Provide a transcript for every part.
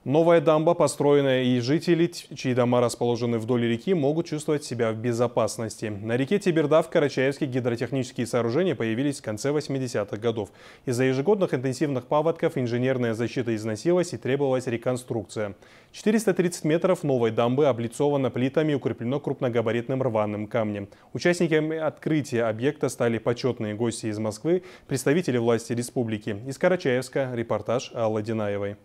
Новая дамба, построенная, и жители, чьи дома расположены вдоль реки, могут чувствовать себя в безопасности. На реке Теберда в Карачаевске гидротехнические сооружения появились в конце 80-х годов. Из-за ежегодных интенсивных паводков инженерная защита износилась и требовалась реконструкция. 430 метров новой дамбы облицовано плитами и укреплено крупногабаритным рваным камнем. Участниками открытия объекта стали почетные гости из Москвы, представители власти республики. Из Карачаевска репортаж Аллы Динаевой.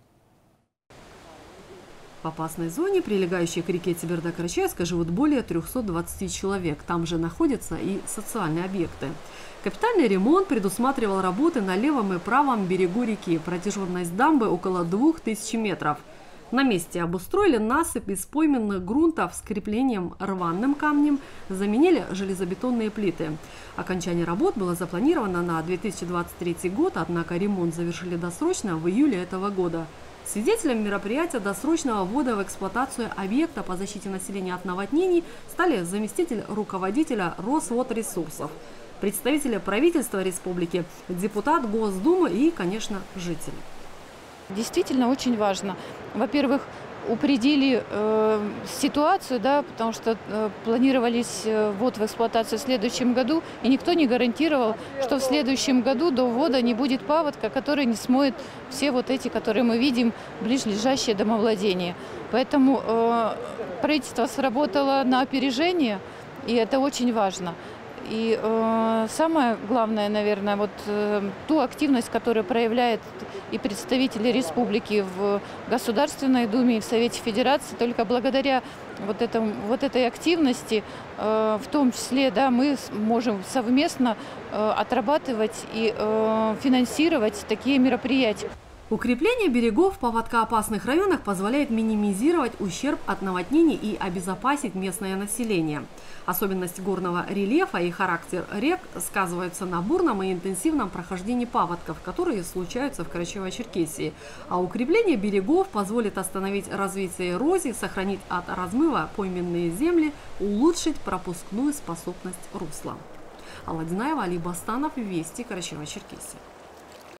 В опасной зоне, прилегающей к реке Теберда-Карачаевска, живут более 320 человек. Там же находятся и социальные объекты. Капитальный ремонт предусматривал работы на левом и правом берегу реки. Протяженность дамбы около 2000 метров. На месте обустроили насыпь из пойменных грунтов с креплением рваным камнем, заменили железобетонные плиты. Окончание работ было запланировано на 2023 год, однако ремонт завершили досрочно в июле этого года. Свидетелем мероприятия досрочного ввода в эксплуатацию объекта по защите населения от наводнений стали заместитель руководителя Росводресурсов, представители правительства республики, депутат Госдумы и, конечно, жители. Действительно очень важно. Во-первых, упредили ситуацию, да, потому что планировались ввод в эксплуатацию в следующем году, и никто не гарантировал, что в следующем году до ввода не будет паводка, который не смоет все вот эти, которые мы видим, ближайшие домовладения. Поэтому правительство сработало на опережение, и это очень важно. И самое главное, наверное, вот ту активность, которую проявляют и представители республики в Государственной Думе и в Совете Федерации, только благодаря вот этой активности, в том числе, да, мы можем совместно отрабатывать и финансировать такие мероприятия. Укрепление берегов в паводкоопасных районах позволяет минимизировать ущерб от наводнений и обезопасить местное население. Особенность горного рельефа и характер рек сказываются на бурном и интенсивном прохождении паводков, которые случаются в Карачаево-Черкесии. А укрепление берегов позволит остановить развитие эрозии, сохранить от размыва пойменные земли, улучшить пропускную способность русла. Алла Динаева, Али Бастанов, Вести, Карачаево-Черкесия.